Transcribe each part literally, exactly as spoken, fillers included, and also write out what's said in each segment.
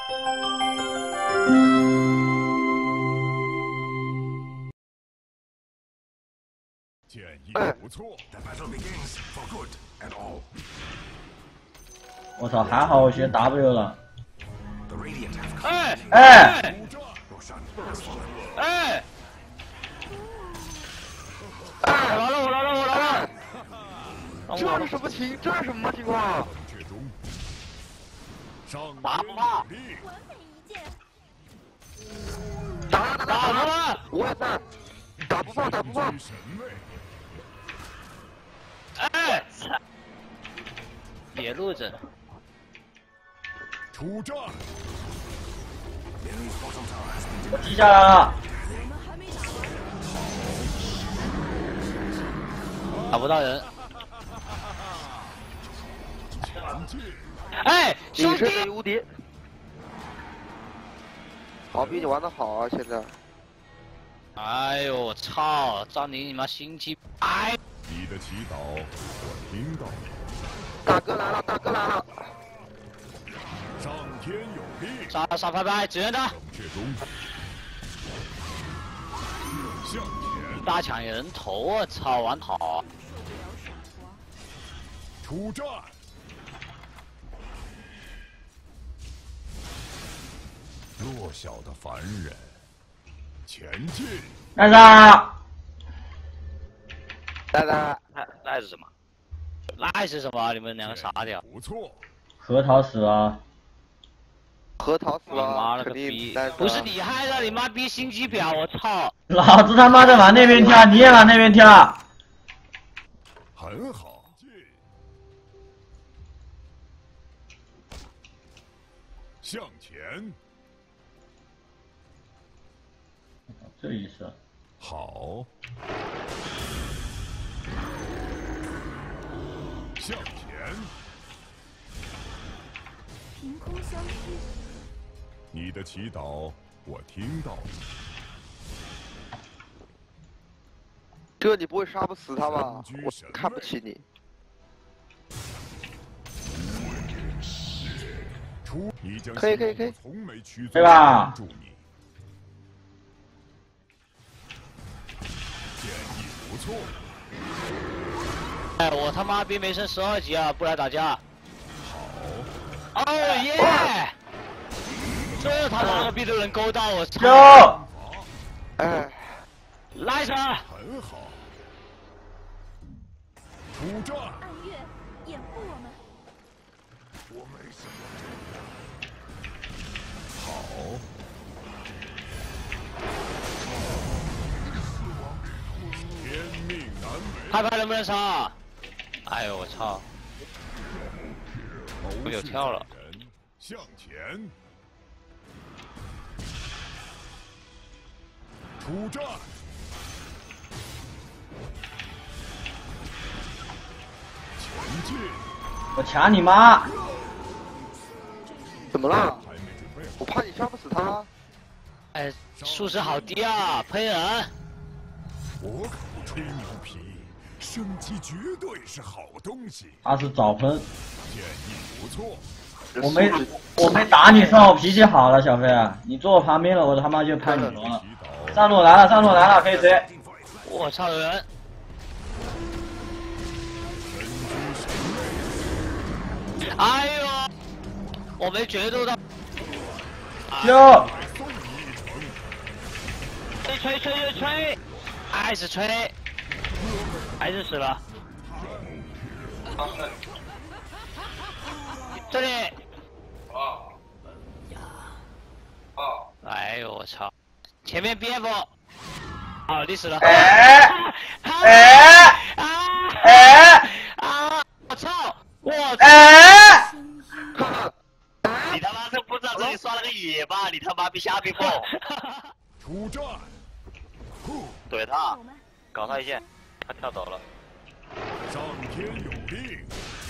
建议不错。 我操，还好我学 W 了。 哎哎哎！我来了，我来了，我来了！ 这是什么情？这是什么情况？ 打不怕？ 打打打不怕？ 我也在。打不放，打不放。 哎！野路子。 出战！ 我记下来了。 打不到人。哎，兄弟！ 你是无敌。好，比你玩的好啊，现在。 哎呦我操！张宁你妈心机！哎！ 你的祈祷我听到了。 大哥来了，大哥来了！ 上天有令！ 杀杀拍拍，支援他！ 血中。向前！ 大抢人头！我操，玩好！ 出战！弱小的凡人。前进！ 来啦！ 来来， 那那是什么？那是什么？你们两个傻屌！ 不错。 核桃死了。 核桃死你妈了， 了个肯定逼！ 在。 不是你害的，你妈逼心机婊！我操！ 老子他妈的往那边跳，你也往那边跳。 很好。向前。 这意思。 好。向前。 凭空相遇。 你的祈祷我听到了。 这你不会杀不死他吧？我看不起你。可以可以可以。 对吧？ 建议不错。 哎，我他妈逼没升十二级啊，不来打架。 好。 哦耶！这他妈的逼都能勾到我！ 有。 哎， 来着。 很好。出战。 暗月，掩护我们。 我没什么。好。天命难违。 拍拍能不能杀？哎呦我操！我有跳了。 向前。出战。前进。 我抢你妈！ 怎么了？我怕你杀不死他。 哎，素质好低啊，喷人！ 我可不吹牛皮，生机绝对是好东西。 他是早喷。 建议不错。 我没我没打你，算我脾气好了，小飞啊！你坐我旁边了，我他妈就拍你龙了。上路来了，上路来了，可以追！ 我操，有人！哎呦，我没决斗到。 就。 吹吹吹吹吹，还是吹，还是死了。这里。哦。哦。哎呦我操！前面蝙蝠。哦，你死了。 哎。哎。哎。 啊！我操！我操！ 哎。 你他妈是不知道这里刷了个野吧？你他妈逼瞎逼疯！ 出战！ 怼他，搞他一剑，他跳走了。 上天有令。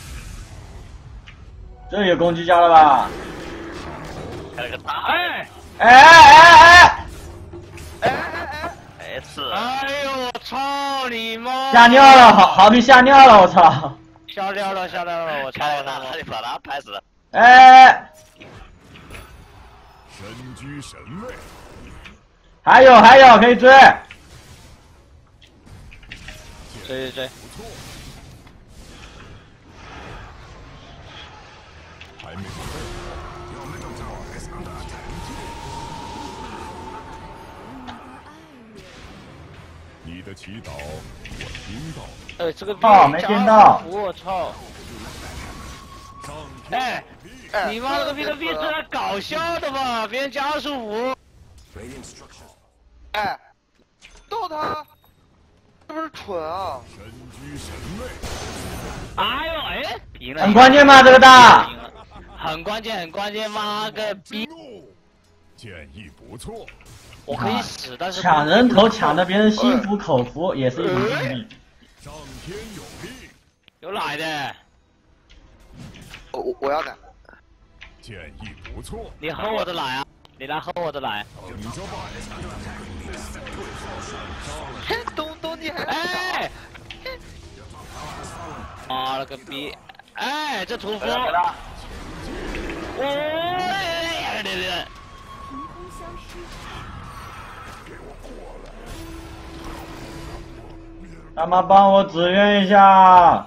这有攻击家了吧？ 开了个大！哎哎哎哎！ 哎哎哎！是！哎呦我操你妈！ 吓尿了，好好比吓尿了，我操！ 吓尿了，吓尿了，我操！你把他拍死了。 哎！ 身居神位， 还有还有可以追。 追追追。 不错。还没准备好。Your middle tower is under attack. 你的祈祷我听到了。 呃，这个哦没听到我操！ 上哎， 哎， 你妈了个逼的逼，这来搞笑的吧？别人加二十五。 哎，逗他，是不是蠢啊？ 身居神位， 哎呦哎，赢了！ 很关键吗？这个大赢了，很关键很关键，妈个逼！ 怒，建议不错。 我可以死，但是抢人头抢的别人心服口服，也是一种能力。 上天有力， 有奶的， 我我我要奶。 建议不错。 你喝我的奶啊！你来喝我的奶。 等着吧。 嘿，东东你还哎！妈了个逼！哎，这屠夫！哎，对对。 凭空消失。 他妈帮我支援一下！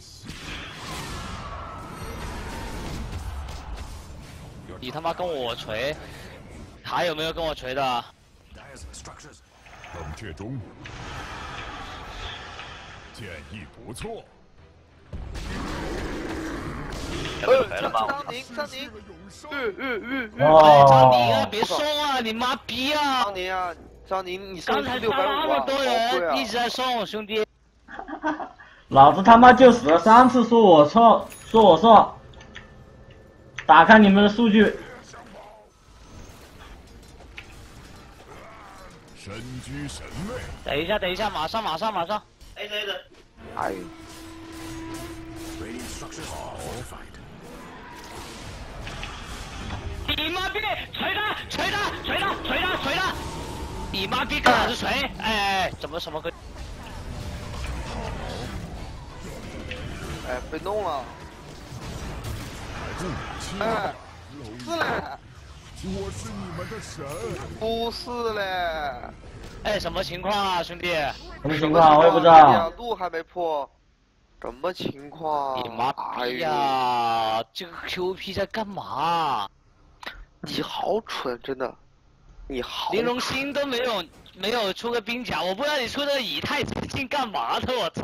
你他妈跟我锤，还有没有跟我锤的？ 冷却中，建议不错。 呃，张宁，张宁，嗯嗯嗯嗯， 哎，张宁啊， 哦， 别送啊，你妈逼啊！ 张宁啊，张宁，你刚才六百五啊， 他那么多好贵啊人一！直在送，兄弟。 老子他妈就死了三次，说我错，说我错。打开你们的数据， 身居神位， 等一下，等一下，马上，马上，马上。哎，对的。 哎， 你妈逼！锤他！锤他！锤他！锤他！锤他！你妈逼，跟老子锤！哎哎，怎么什么鬼？ 哎，被弄了， 不哎，是嘞， 我是你们的神。 不是嘞， 哎，什么情况啊，兄弟？ 什么情况我也不知道。 路还没破，什么情况？ 你妈逼呀！这个 Q P 在干嘛？ 你好蠢，真的，你好玲珑心都没有，没有出个兵甲，我不知道你出的以太之境干嘛的，我操！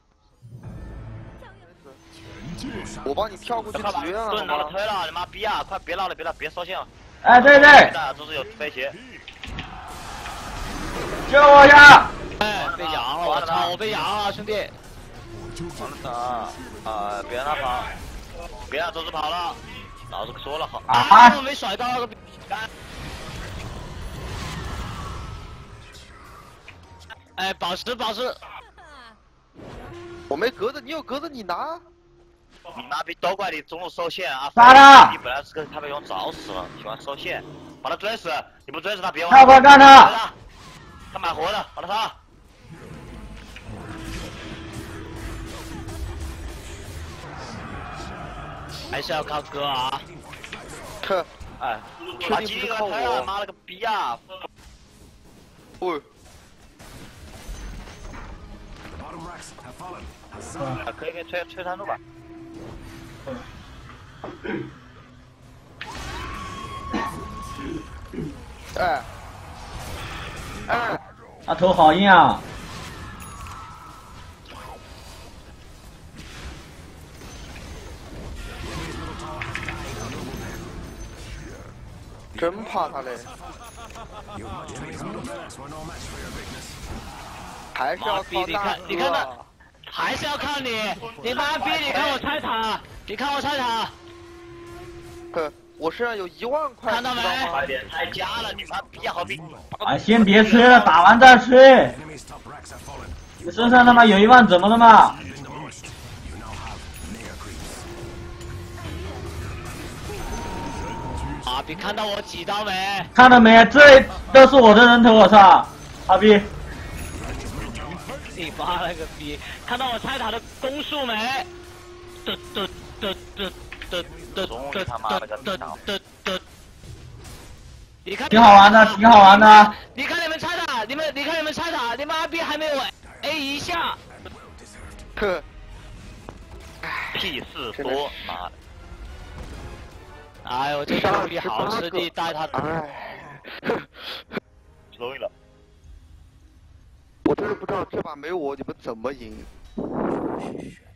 我帮你跳过去支援了， 盾拿了推了，你妈逼啊！快别闹了，别闹，别烧线了。 哎，对对， 这是有飞鞋。 救我呀！ 哎，被扬了，我操！我被扬了，兄弟。 完了啊！啊，别让他跑，别让周子跑了。老子说了好。 啊！ 我没甩到那个。哎，宝石，宝石。 我没格子，你有格子，你拿。 你妈逼都怪你中路收线啊！ 杀他！ 你本来是个他被用找死了，喜欢收线，把他追死！你不追死他别玩。 快快干他！ 他买活的，把他杀！还是要靠哥啊！ 哼， 哎， 确定不是靠我？ 妈了个逼啊！ 喂， 啊，可以可以吹吹山路吧。 哎，哎， 他头好硬啊！ 真怕他嘞！还是要靠你看，你看他，还是要靠你！你妈逼！你看我拆塔，你看我拆塔。 哼，我身上有一万块， 看到没？快点拆家了，你妈逼好逼！ 哎，先别吹了，打完再吹。你身上他妈有一万怎么了嘛？ 阿比看到我几刀没？ 看到没？这都是我的人头，我操！阿逼， 你妈了个逼！看到我拆塔的攻速没？得得得得得得得得得得。 你看， 挺好玩的，挺好玩的。 你看你们拆塔，你们你看你们拆塔，你妈逼还没有 A 一下。 呵， 屁事多，妈的！哎呦，这个力好吃力带他， 哎， 容易了。 我真的不知道这把没有我你们怎么赢。